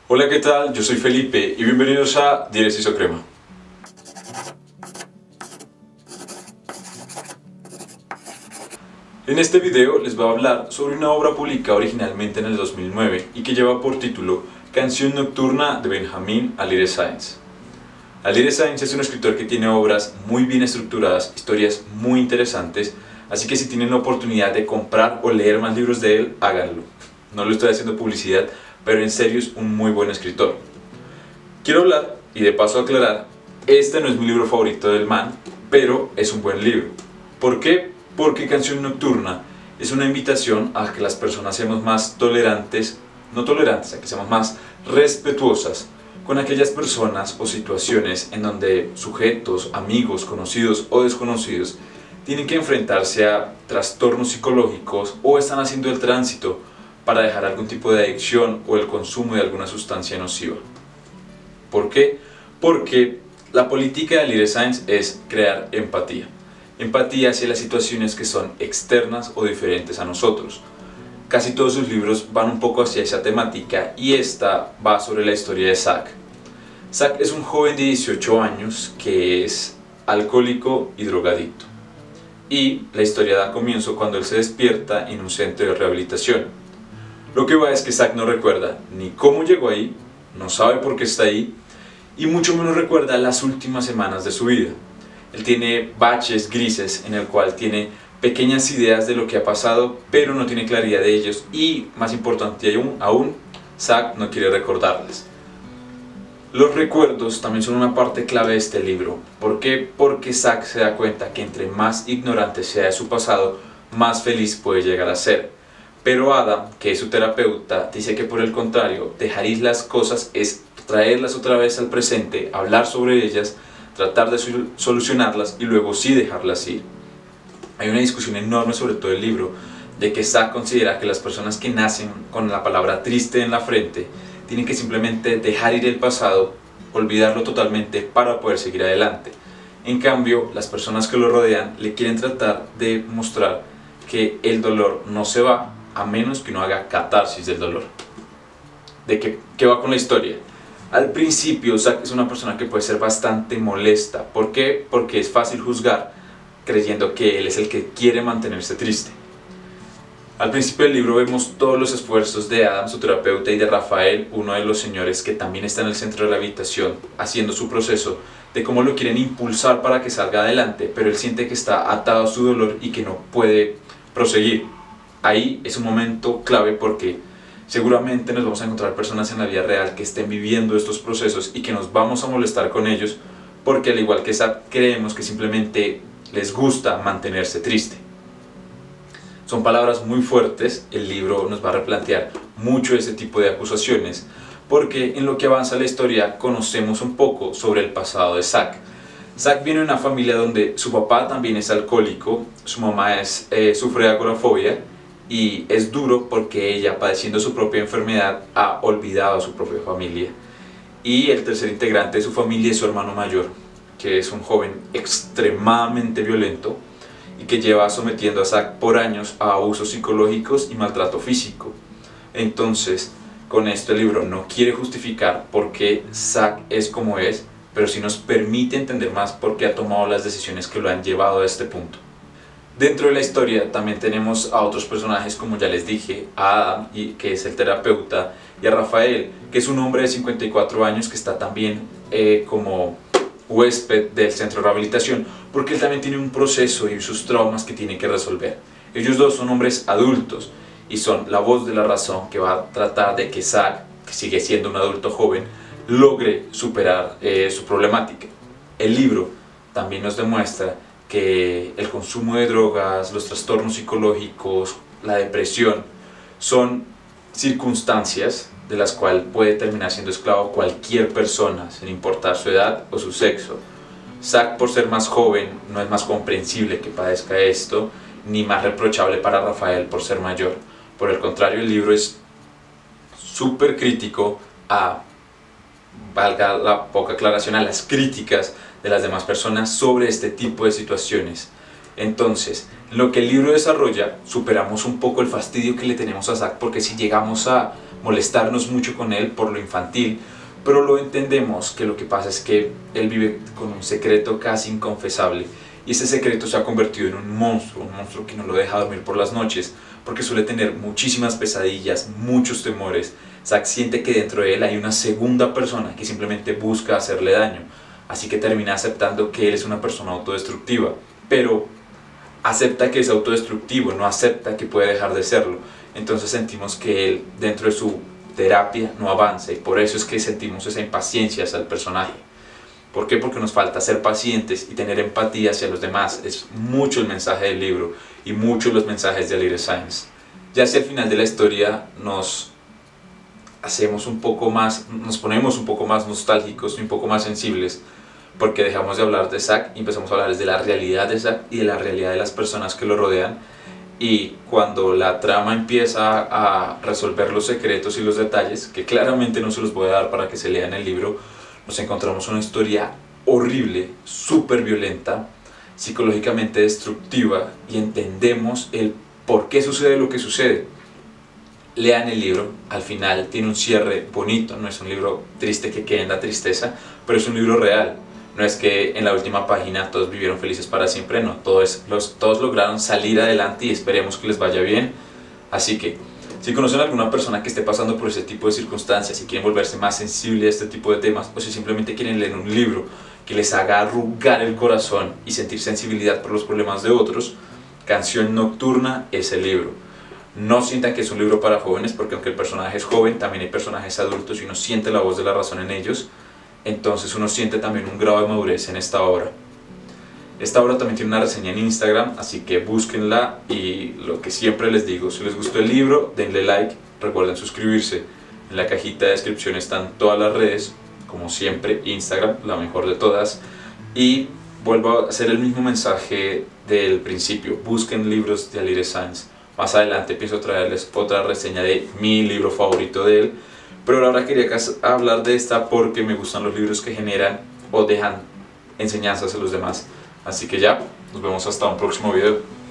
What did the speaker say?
Hola, ¿qué tal? Yo soy Felipe y bienvenidos a Diario Isocrema. En este video les voy a hablar sobre una obra publicada originalmente en el 2009 y que lleva por título Canción Nocturna de Benjamin Alire Sáenz. Alire Sáenz es un escritor que tiene obras muy bien estructuradas, historias muy interesantes, así que si tienen la oportunidad de comprar o leer más libros de él, háganlo. No lo estoy haciendo publicidad, pero en serio es un muy buen escritor. Quiero hablar, y de paso aclarar, este no es mi libro favorito del man, pero es un buen libro. ¿Por qué? Porque Canción Nocturna es una invitación a que las personas seamos más tolerantes, no tolerantes, a que seamos más respetuosas con aquellas personas o situaciones en donde sujetos, amigos, conocidos o desconocidos tienen que enfrentarse a trastornos psicológicos o están haciendo el tránsito para dejar algún tipo de adicción o el consumo de alguna sustancia nociva. ¿Por qué? Porque la política de Alire Sáenz es crear empatía. Empatía hacia las situaciones que son externas o diferentes a nosotros. Casi todos sus libros van un poco hacia esa temática y esta va sobre la historia de Zach. Zach es un joven de 18 años que es alcohólico y drogadicto. Y la historia da comienzo cuando él se despierta en un centro de rehabilitación. Lo que va es que Zach no recuerda ni cómo llegó ahí, no sabe por qué está ahí, y mucho menos recuerda las últimas semanas de su vida. Él tiene baches grises en el cual tiene pequeñas ideas de lo que ha pasado, pero no tiene claridad de ellos y, más importante aún, Zach no quiere recordarlas. Los recuerdos también son una parte clave de este libro. ¿Por qué? Porque Zach se da cuenta que entre más ignorante sea de su pasado, más feliz puede llegar a ser. Pero Adam, que es su terapeuta, dice que por el contrario, dejar ir las cosas es traerlas otra vez al presente, hablar sobre ellas, tratar de solucionarlas y luego sí dejarlas ir. Hay una discusión enorme sobre todo el libro, de que Zach considera que las personas que nacen con la palabra triste en la frente tienen que simplemente dejar ir el pasado, olvidarlo totalmente para poder seguir adelante. En cambio, las personas que lo rodean le quieren tratar de mostrar que el dolor no se va a menos que uno haga catarsis del dolor. ¿De qué va con la historia? Al principio, Zach es una persona que puede ser bastante molesta. ¿Por qué? Porque es fácil juzgar creyendo que él es el que quiere mantenerse triste. Al principio del libro vemos todos los esfuerzos de Adam, su terapeuta, y de Rafael, uno de los señores que también está en el centro de la habitación, haciendo su proceso de cómo lo quieren impulsar para que salga adelante, pero él siente que está atado a su dolor y que no puede proseguir. Ahí es un momento clave porque seguramente nos vamos a encontrar personas en la vida real que estén viviendo estos procesos y que nos vamos a molestar con ellos porque, al igual que Zach, creemos que simplemente les gusta mantenerse triste. Son palabras muy fuertes. El libro nos va a replantear mucho ese tipo de acusaciones porque en lo que avanza la historia conocemos un poco sobre el pasado de Zach. Zach viene de una familia donde su papá también es alcohólico, su mamá sufre de agorafobia y es duro porque ella, padeciendo su propia enfermedad, ha olvidado a su propia familia. Y el tercer integrante de su familia es su hermano mayor, que es un joven extremadamente violento y que lleva sometiendo a Zach por años a abusos psicológicos y maltrato físico. Entonces, con esto el libro no quiere justificar por qué Zach es como es, pero sí nos permite entender más por qué ha tomado las decisiones que lo han llevado a este punto. Dentro de la historia también tenemos a otros personajes, como ya les dije, a Adam, que es el terapeuta, y a Rafael, que es un hombre de 54 años que está también como huésped del centro de rehabilitación, porque él también tiene un proceso y sus traumas que tiene que resolver. Ellos dos son hombres adultos y son la voz de la razón que va a tratar de que Zach, que sigue siendo un adulto joven, logre superar su problemática. El libro también nos demuestra que el consumo de drogas, los trastornos psicológicos, la depresión son circunstancias de las cuales puede terminar siendo esclavo cualquier persona, sin importar su edad o su sexo. Zach, por ser más joven, no es más comprensible que padezca esto, ni más reprochable para Rafael por ser mayor. Por el contrario, el libro es súper crítico a, valga la poca aclaración, a las críticas de las demás personas sobre este tipo de situaciones. Entonces, en lo que el libro desarrolla, superamos un poco el fastidio que le tenemos a Zack, porque si llegamos a molestarnos mucho con él por lo infantil, pero lo entendemos que lo que pasa es que él vive con un secreto casi inconfesable, y ese secreto se ha convertido en un monstruo que no lo deja dormir por las noches, porque suele tener muchísimas pesadillas, muchos temores. Zack siente que dentro de él hay una segunda persona que simplemente busca hacerle daño, así que termina aceptando que él es una persona autodestructiva, pero acepta que es autodestructivo, no acepta que puede dejar de serlo. Entonces sentimos que él, dentro de su terapia, no avanza, y por eso es que sentimos esa impaciencia hacia el personaje. ¿Por qué? Porque nos falta ser pacientes y tener empatía hacia los demás. Es mucho el mensaje del libro y muchos los mensajes de Little Signs. Ya hacia el final de la historia nos ponemos un poco más nostálgicos y un poco más sensibles, porque dejamos de hablar de Zack y empezamos a hablar de la realidad de Zack y de la realidad de las personas que lo rodean. Y cuando la trama empieza a resolver los secretos y los detalles, que claramente no se los voy a dar para que se lean el libro, nos encontramos una historia horrible, súper violenta, psicológicamente destructiva, y entendemos el por qué sucede lo que sucede. Lean el libro, al final tiene un cierre bonito, no es un libro triste que quede en la tristeza, pero es un libro real. No es que en la última página todos vivieron felices para siempre, no, todos lograron salir adelante y esperemos que les vaya bien. Así que, si conocen a alguna persona que esté pasando por ese tipo de circunstancias y quieren volverse más sensible a este tipo de temas, o si simplemente quieren leer un libro que les haga arrugar el corazón y sentir sensibilidad por los problemas de otros, Canción Nocturna es el libro. No sientan que es un libro para jóvenes, porque aunque el personaje es joven, también hay personajes adultos y uno siente la voz de la razón en ellos. Entonces uno siente también un grado de madurez en esta obra. Esta obra también tiene una reseña en Instagram, así que búsquenla. Y lo que siempre les digo, si les gustó el libro, denle like, recuerden suscribirse. En la cajita de descripción están todas las redes, como siempre, Instagram, la mejor de todas. Y vuelvo a hacer el mismo mensaje del principio, busquen libros de Little Signs. Más adelante pienso traerles otra reseña de mi libro favorito de él, pero ahora quería hablar de esta porque me gustan los libros que generan o dejan enseñanzas a los demás. Así que ya, nos vemos hasta un próximo video.